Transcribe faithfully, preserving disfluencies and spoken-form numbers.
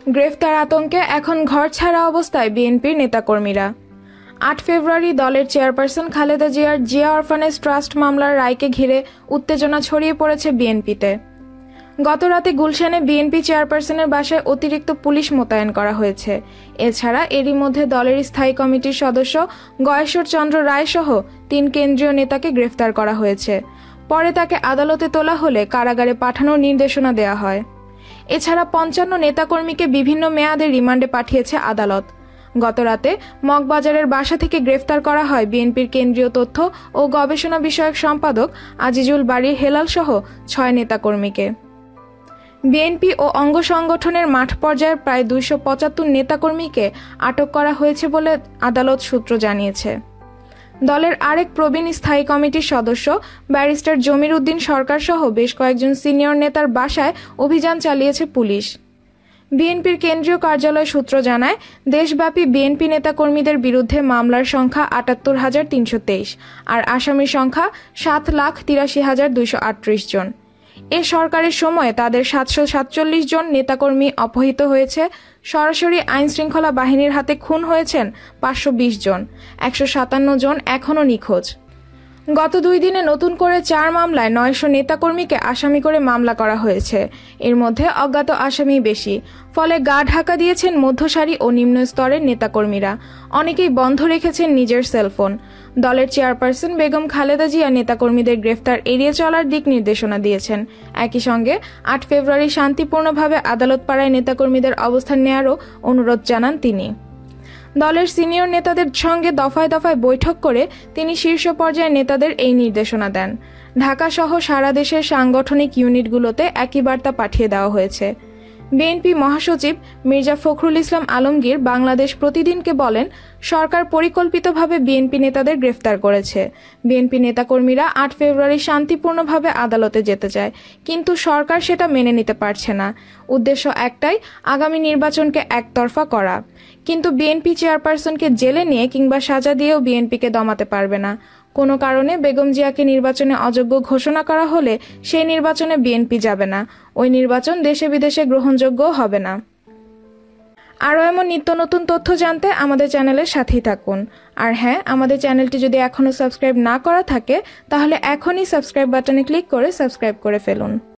গ্রেফতার আতঙ্কে এখন ঘরছাড়া অবস্থায় বিএনপির নেতাকর্মীরা। আট ফেব্রুয়ারি দলের চেয়ারপারসন খালেদা জিয়ার জিয়া অরফানেজ ট্রাস্ট মামলার রায়কে ঘিরে উত্তেজনা ছড়িয়ে পড়েছে বিএনপিতে। গতরাতে গুলশানে বিএনপি চেয়ারপারসনের বাসায় অতিরিক্ত পুলিশ মোতায়েন করা হয়েছে। এছাড়া এরই মধ্যে দলের স্থায়ী কমিটির সদস্য গয়েশ্বর চন্দ্র রায় সহ তিন কেন্দ্রীয় নেতাকে গ্রেফতার করা হয়েছে। পরে তাকে আদালতে তোলা হলে কারাগারে পাঠানোর নির্দেশনা দেওয়া হয়। এছাড়া পঞ্চান্ন নেতাকর্মীকে বিভিন্ন মেয়াদে রিমান্ডে পাঠিয়েছে আদালত। গতরাতে মগবাজারের বাসা থেকে গ্রেফতার করা হয় বিএনপির কেন্দ্রীয় তথ্য ও গবেষণা বিষয়ক সম্পাদক আজিজুল বারী হেলাল সহ ছয় নেতাকর্মীকে। বিএনপি ও অঙ্গ সংগঠনের মাঠ পর্যায়ের প্রায় দুইশো পঁচাত্তর নেতাকর্মীকে আটক করা হয়েছে বলে আদালত সূত্র জানিয়েছে। দলের আরেক প্রবীণ স্থায়ী কমিটির সদস্য ব্যারিস্টার জমির উদ্দিন সরকার সহ বেশ কয়েকজন সিনিয়র নেতার বাসায় অভিযান চালিয়েছে পুলিশ। বিএনপির কেন্দ্রীয় কার্যালয় সূত্র জানায়, দেশব্যাপী বিএনপি নেতাকর্মীদের বিরুদ্ধে মামলার সংখ্যা আটাত্তর হাজার তিনশো তেইশ আর আসামির সংখ্যা সাত লাখ তিরাশি হাজার দুইশো আটত্রিশ জন। এ সরকারের সময়ে তাদের সাতশো সাতচল্লিশ জন নেতাকর্মী অপহৃত হয়েছে, সরাসরি আইন শৃঙ্খলা বাহিনীর হাতে খুন হয়েছেন পাঁচশো বিশ জন, একশো সাতান্ন জন এখনও নিখোঁজ। গত দুই দিনে নতুন করে চার মামলায় নয়শো নেতাকর্মীকে আসামি করে মামলা করা হয়েছে। এর মধ্যে অজ্ঞাত আসামি বেশি, ফলে গা ঢাকা দিয়েছেন মধ্যসারি ও নিম্ন স্তরের নেতাকর্মীরা। অনেকেই বন্ধ রেখেছেন নিজের সেলফোন। দলের চেয়ারপারসন বেগম খালেদা জিয়া নেতাকর্মীদের গ্রেফতার এড়িয়ে চলার দিক নির্দেশনা দিয়েছেন। একই সঙ্গে আট ফেব্রুয়ারি শান্তিপূর্ণভাবে আদালত পাড়ায় নেতাকর্মীদের অবস্থান নেয়ারও অনুরোধ জানান তিনি। দলের সিনিয়র নেতাদের সঙ্গে দফায় দফায় বৈঠক করে তিনি শীর্ষ পর্যায়ের নেতাদের এই নির্দেশনা দেন। ঢাকা সহ সারা দেশের সাংগঠনিক ইউনিটগুলোতে একই বার্তা পাঠিয়ে দেওয়া হয়েছে। বিএনপি মহাসচিব মির্জা ফখরুল ইসলাম আলমগীর বাংলাদেশ প্রতিদিনকে বলেন, সরকার পরিকল্পিতভাবে বিএনপি নেতাদের গ্রেফতার করেছে। বিএনপি নেতাকর্মীরা আট ফেব্রুয়ারি শান্তিপূর্ণভাবে আদালতে যেতে চায়, কিন্তু সরকার সেটা মেনে নিতে পারছে না। উদ্দেশ্য একটাই, আগামী নির্বাচনকে একতরফা করা। কিন্তু বিএনপি চেয়ারপারসনকে জেলে নিয়ে কিংবা সাজা দিয়েও বিএনপিকে দমাতে পারবে না। কোনো কারণে বেগম জিয়াকে নির্বাচনে অযোগ্য ঘোষণা করা হলে সেই নির্বাচনে বিএনপি যাবে না। ওই নির্বাচন দেশে বিদেশে গ্রহণযোগ্য হবে না। আরও এমন নিত্য নতুন তথ্য জানতে আমাদের চ্যানেলের সাথেই থাকুন। আর হ্যাঁ, আমাদের চ্যানেলটি যদি এখনও সাবস্ক্রাইব না করা থাকে তাহলে এখনই সাবস্ক্রাইব বাটনে ক্লিক করে সাবস্ক্রাইব করে ফেলুন।